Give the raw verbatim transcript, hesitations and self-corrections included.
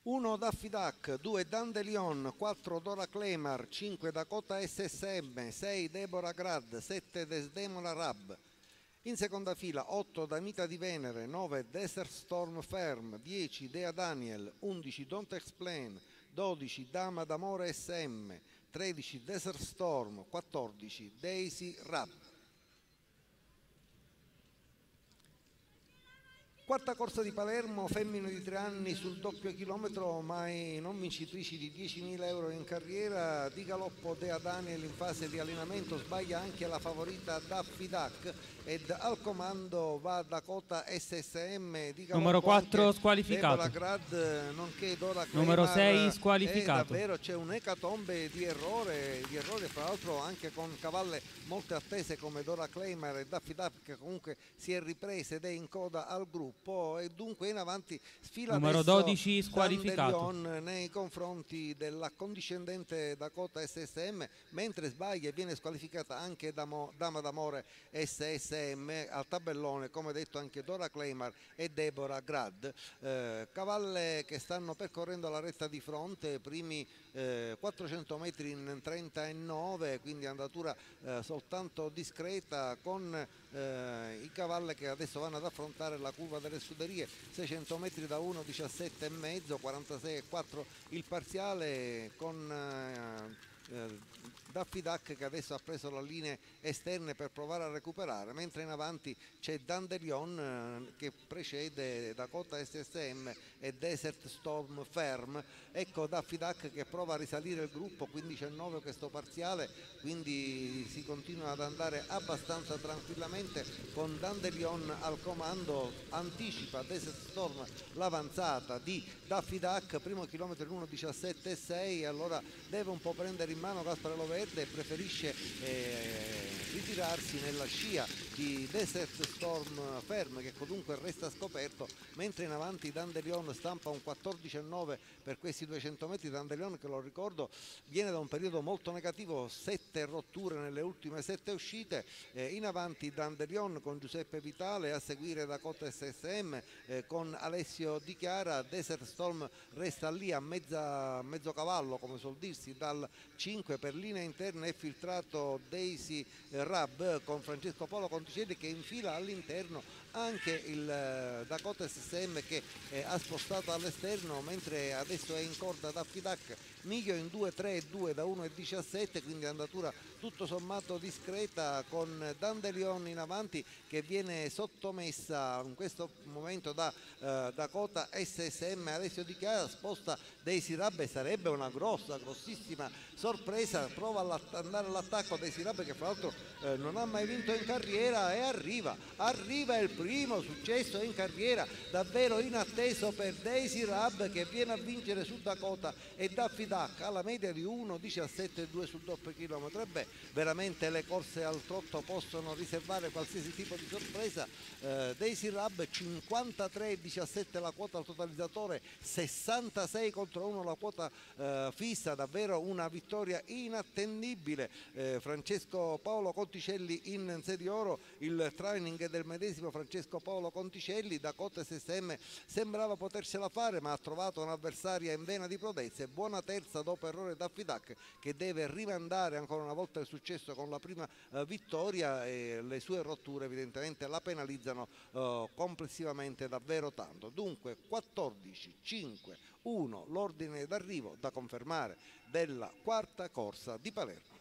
uno Daffy Duck, due Dandelion, quattro Dora Clemar, cinque Dakota S S M, sei Deborah Grad, sette Desdemona Rab. In seconda fila otto Damita di Venere, nove Desert Storm Ferm, dieci Dea Daniel, undici Don't Explain, dodici Dama d'Amore S M, tredici Desert Storm, quattordici Daisy Rab. Quarta corsa di Palermo, femmine di tre anni sul doppio chilometro, mai non vincitrici di diecimila euro in carriera. Di galoppo Dea Daniel in fase di allenamento, sbaglia anche la favorita Daffy Duck ed al comando va Dakota S S M. Di numero quattro squalificato. Grad, nonché Dora Clemar. Numero sei squalificato. Davvero c'è un'ecatombe di errore, di errore fra l'altro anche con cavalle molto attese come Dora Clemar e Daffy Duck, che comunque si è ripresa ed è in coda al gruppo. E dunque in avanti sfila numero dodici squalificato nei confronti dell'accondiscendente Dakota S S M, mentre sbaglia e viene squalificata anche Damo, Dama d'Amore S S M. Al tabellone, come detto, anche Dora Clemar e Deborah Grad, eh, cavalle che stanno percorrendo la retta di fronte, primi eh, quattrocento metri in trentanove, quindi andatura eh, soltanto discreta, con eh, i cavalli che adesso vanno ad affrontare la curva delle Scuderie, seicento metri da uno diciassette e mezzo, quarantasei e quattro il parziale, con eh, eh, Daffy Duck che adesso ha preso le linee esterne per provare a recuperare, mentre in avanti c'è Dandelion eh, che precede Dakota S S M e Desert Storm Ferm. Ecco Daffy Duck che prova a risalire il gruppo, quindici e nove questo parziale, quindi si continua ad andare abbastanza tranquillamente con Dandelion al comando. Anticipa Desert Storm l'avanzata di Daffy Duck, primo chilometro in uno diciassette e sei, allora deve un po' prendere in mano Gaspare Loverde e preferisce eh, ritirarsi nella scia di Desert Storm Ferm, che comunque resta scoperto, mentre in avanti Dandelion stampa un quattordici e nove per questi duecento metri. Dandelion, che lo ricordo, viene da un periodo molto negativo, sette rotture nelle ultime sette uscite. Eh, in avanti Dandelion con Giuseppe Vitale, a seguire Dakota S S M eh, con Alessio Di Chiara. Desert Storm resta lì a mezza, mezzo cavallo, come suol dirsi, dal cinque. Per linea interna è filtrato Daisy Rab con Francesco Paolo Conticelli, che infila all'interno anche il Dakota S S M che eh, ha spostato all'esterno, mentre adesso è in corda Daffy Duck. Miglio in due tre e due da uno e diciassette, quindi andatura tutto sommato discreta, con Dandelion in avanti che viene sottomessa in questo momento da eh, Dakota S S M. Alessio Di Chiara sposta Daisy Rab e sarebbe una grossa, grossissima sorpresa. Prova ad andare all'attacco Daisy Rab, che fra l'altro eh, non ha mai vinto in carriera, e arriva, arriva il primo successo in carriera, davvero inatteso per Daisy Rab, che viene a vincere su Dakota e Daffy Duck alla media di uno diciassette e due sul doppio chilometro. E beh, veramente le corse al trotto possono riservare qualsiasi tipo di sorpresa. eh, Daisy Rab cinquantatré e diciassette la quota al totalizzatore, sessantasei contro uno la quota eh, fissa, davvero una vittoria inattendibile. eh, Francesco Paolo Conticelli in serie oro, il training del medesimo Francesco Paolo Conticelli. Dakota S S M sembrava potersela fare, ma ha trovato un'avversaria in vena di prodezza, e buona terza dopo errore Daffy Duck, che deve rimandare ancora una volta il successo con la prima eh, vittoria, e le sue rotture evidentemente la penalizzano eh, complessivamente davvero tanto. Dunque quattordici cinque uno l'ordine d'arrivo da confermare della quarta corsa di Palermo.